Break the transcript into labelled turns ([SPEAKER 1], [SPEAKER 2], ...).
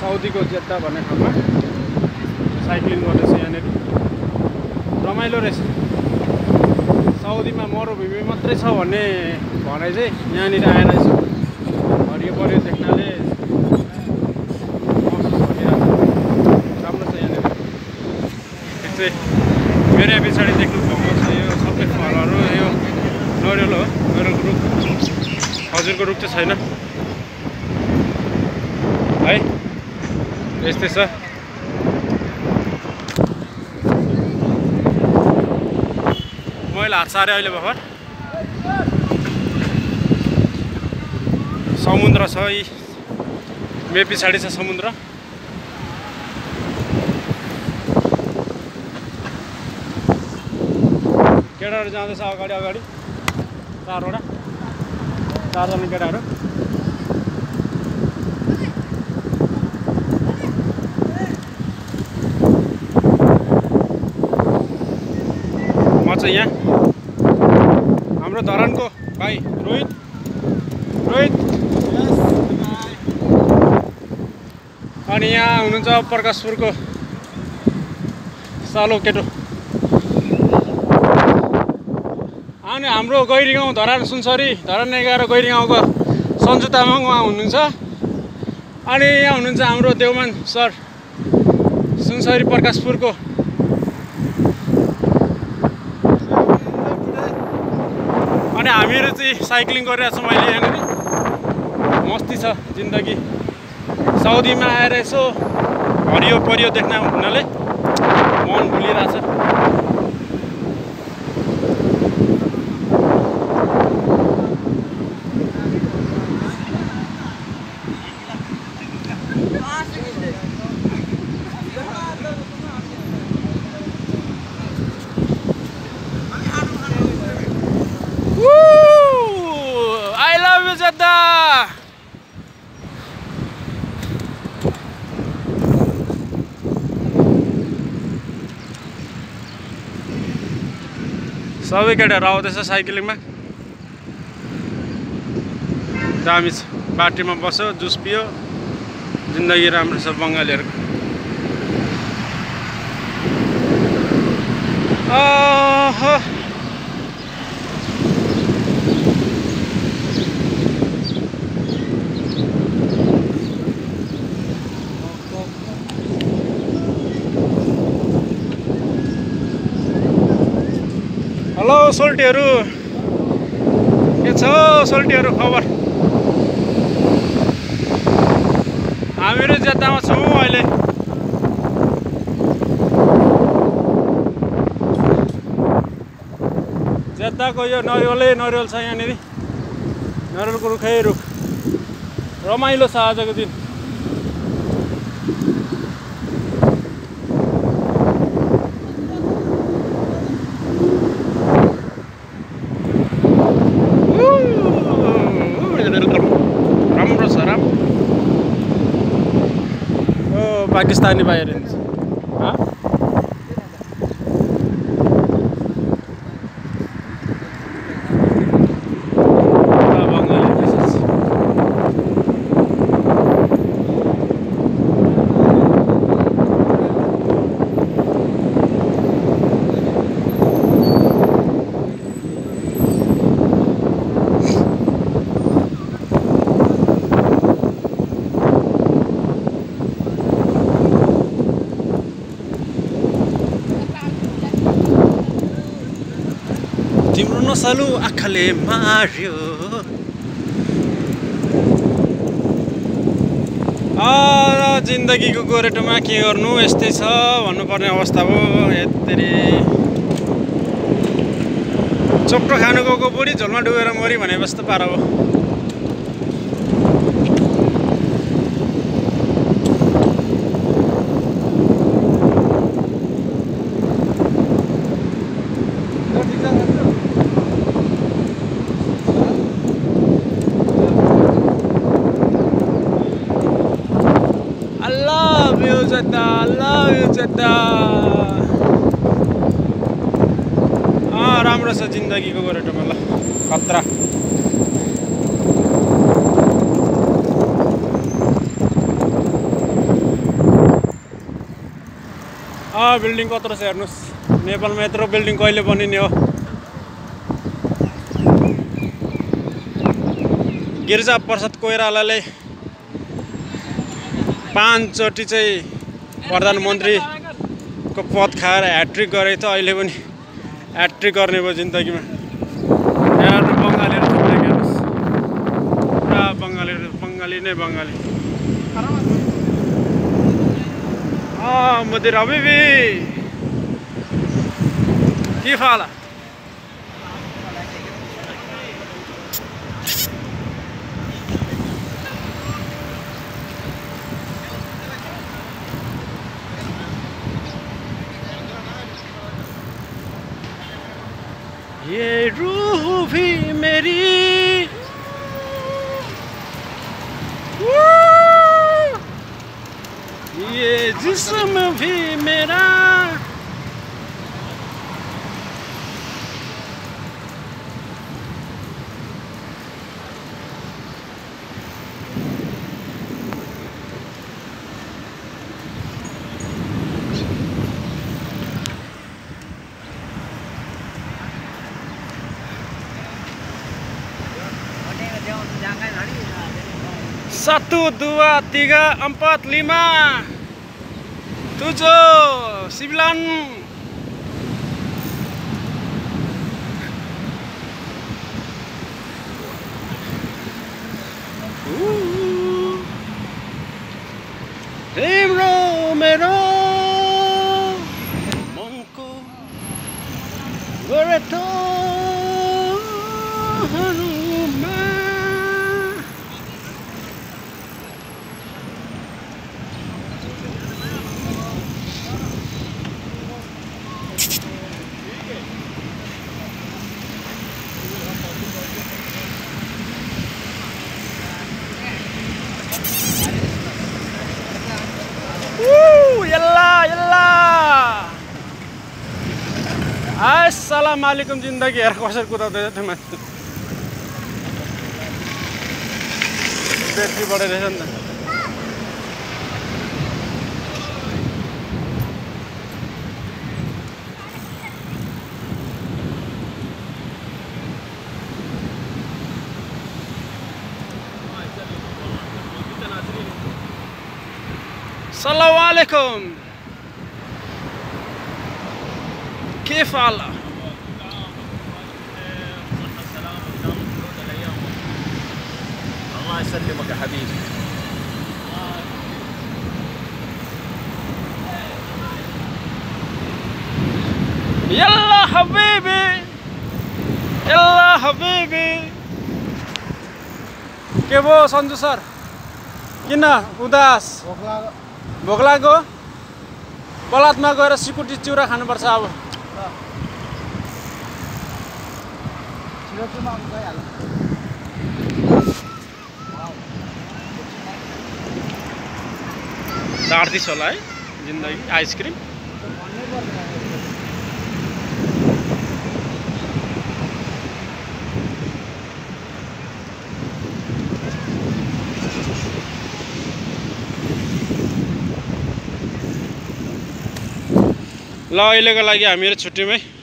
[SPEAKER 1] साउदीको जेद्दा भन्ने ठाउँमा साइक्लिङ गर्दैछ। यहाँनिर रमाइलो रहेछ। साउदीमा मरुभूमि मात्रै छ भन्ने भनाइ चाहिँ यहाँनिर आएर यसो हरियो परियो देख्नाले महसुस भइरहेको छ। राम्रो छ यहाँनिर। एक चाहिँ मेरो पछाडि देख्नु भएको छ यो सबै फलहरू, यो नरिवल हो, नरिवलको रुख। खजुरको रुख चाहिँ छैन है। यस्तै छ। मैले हात सारेँ अहिले भर्खर। समुद्र छ यी मेरो पछाडि छ समुद्र। केटाहरू जाँदैछ अगाडि अगाडि, चारजना केटाहरू। म चाहिँ यहाँ हाम्रो धरानको भाइ रोहित। अनि यहाँ हुनुहुन्छ प्रकाशपुरको सालो केटो। अनि हाम्रो गैरी गाउँ धरान सुनसरी, धरान 11 गैरी गाउँको सन्जु तामाङ उहाँ हुनुहुन्छ। अनि यहाँ हुनुहुन्छ हाम्रो देवमान सर, सुनसरी प्रकाशपुरको। अनि हामीहरू चाहिँ साइक्लिङ गरिरहेको छौँ अहिले। यहाँनिर मस्ती छ जिन्दगी। साउदीमा आएर यसो हरियो परियो देख्न हुनाले मन भुलिरहेछ। I love you Jeddah. सबै केटाहरू आउँदैछ साइक्लिङमा। दामी छ। बाटीमा बस्यो, जुस पियो, जिन्दगी राम्रो छ बङ्गालीहरूको। हेलो सोल्टीहरू, के छ सोल्टीहरू खबर? हामीहरू जेद्दामा छौँ अहिले। जेद्दाको यो नरिवल छ यहाँनिर। नरिवलको रुखै रुख। रमाइलो छ आजको दिन। राम्रो छ राम्रो। ओ पाकिस्तानी भाइहरू हुन्छ। तिम्रो नसालु आँखाले मार्यो। जिन्दगीको गोरेटोमा के गर्नु, यस्तै छ भन्नुपर्ने अवस्था हो। यत्तेरी चोक्टो खानु गएको बुढी झोलमा डुबेर मरि भने जस्तो पारा हो। I love you Jeddah. राम्रो छ जिन्दगीको गोरेटोमा। ल खतरा। बिल्डिङ कत्रो छ हेर्नुहोस्। नेपालमा यत्रो बिल्डिङ कहिले बनिने हो? गिरिजा प्रसाद कोइरालाले 5 चोटि चाहिँ प्रधानमन्त्रीको पद खाएर ह्याट्रिक गरे त अहिले पनि ह्याट्रिक गर्ने भयो जिन्दगीमा। यहाँ बङ्गालीहरू थुप्रै हेर्नुहोस्, पुरा बङ्गाली नै बङ्गाली। मुदिर हबिबी كيف حالك؟ ये रूह भी मेरी ये जिस्म भी मेरा Satu, dua, tiga, empat, lima, 7, 9. Tiम्रो मेरो मनको गोरेटोहरूमा Assalamualaikum जिन्दगी हेर कसरी कुदाउँदैछ त्यो मान्छे। ब्याट्री बढेर रहेछ नि त। Assalamualaikum. كيف حالك؟
[SPEAKER 2] الله يسلمك يا حبيبي.
[SPEAKER 1] يلا حبيبي يلا حبيبي के भयो सन्जु सर? किन उदास? भोक लाग्यो? बलात्मा गएर सिकुटी चिउरा खानुपर्छ अब। चार्दिस होला है जिन्दगी आइसक्रिम। ल अहिलेको लागि हामीहरू छुट्टीमै।